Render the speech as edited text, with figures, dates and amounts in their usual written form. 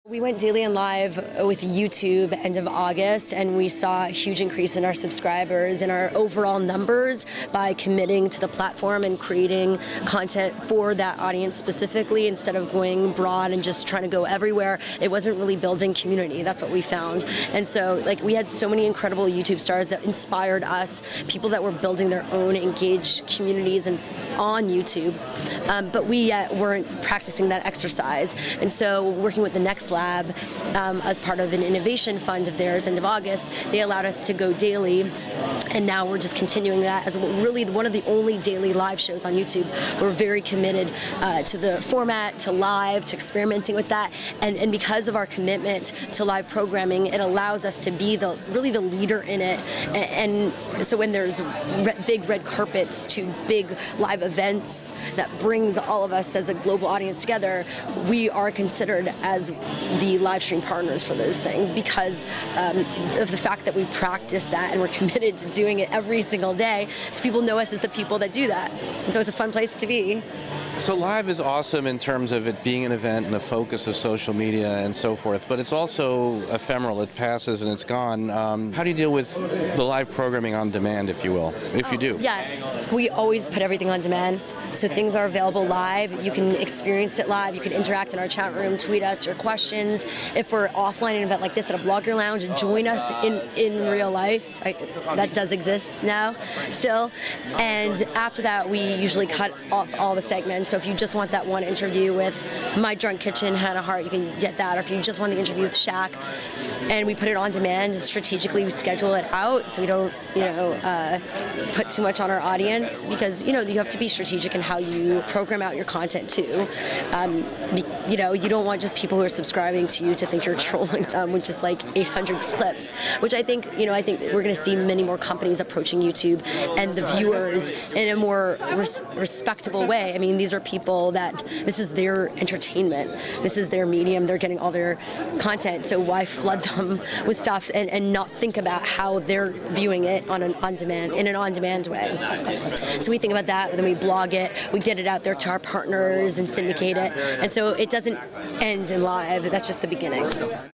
We went daily and live with YouTube end of August, and we saw a huge increase in our subscribers and our overall numbers by committing to the platform and creating content for that audience specifically instead of going broad and just trying to go everywhere. It wasn't really building community. That's what we found. And so we had so many incredible YouTube stars that inspired us, people that were building their own engaged communities and on YouTube, but we weren't practicing that exercise. And so working with the Next Lab as part of an innovation fund of theirs end of August, they allowed us to go daily, and now we're just continuing that as really one of the only daily live shows on YouTube. We're very committed to the format, to live, to experimenting with that, and because of our commitment to live programming, it allows us to be really the leader in it. And so when there's big red carpets to big live events that brings all of us as a global audience together, we are considered as the live stream partners for those things because of the fact that we practice that and we're committed to doing it every single day, so people know us as the people that do that. And so it's a fun place to be. So live is awesome in terms of it being an event and the focus of social media and so forth, but it's also ephemeral. It passes and it's gone. How do you deal with the live programming on demand, if you will, if you do? Yeah, we always put everything on demand. So things are available live. You can experience it live. You can interact in our chat room, tweet us your questions. If we're offline an event like this at a blogger lounge, join us in real life. That does exist now still. And after that, we usually cut up all the segments. So if you just want that one interview with My Drunk Kitchen, Hannah Hart, you can get that. Or if you just want the interview with Shaq, and we put it on demand strategically, we schedule it out so we don't, put too much on our audience, because you have to be strategic in how you program out your content too. You don't want just people who are subscribing to you to think you're trolling them with just like 800 clips, which I think we're going to see many more companies approaching YouTube and the viewers in a more respectable way. I mean, these are people that this is their entertainment, this is their medium, they're getting all their content, so why flood them with stuff and not think about how they're viewing it in an on-demand way. So we think about that, and then we blog it, we get it out there to our partners and syndicate it, and so it doesn't end in live. That's just the beginning.